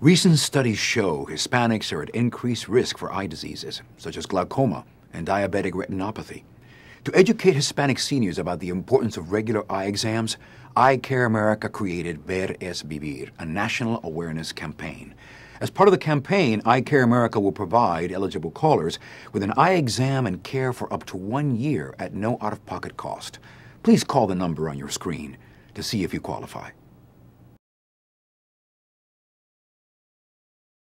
Recent studies show Hispanics are at increased risk for eye diseases, such as glaucoma and diabetic retinopathy. To educate Hispanic seniors about the importance of regular eye exams, Eyecare America created Ver es Vivir, a national awareness campaign. As part of the campaign, Eyecare America will provide eligible callers with an eye exam and care for up to 1 year at no out-of-pocket cost. Please call the number on your screen to see if you qualify.